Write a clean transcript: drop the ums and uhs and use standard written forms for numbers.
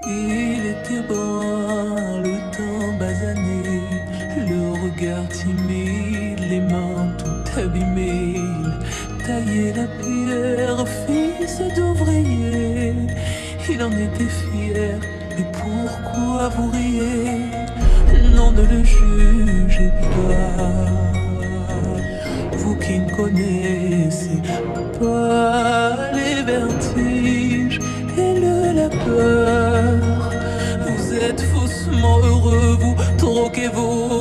Il était brun, le teint basané, le regard timide, les mains tout abîmées. Il taillait la pierre, fils d'ouvrier. Il en était fier, mais pourquoi vous riez? Non, ne le jugez pas, vous qui ne connaissez pas les vertiges et la peur. Vous êtes faussement heureux, vous troquez vos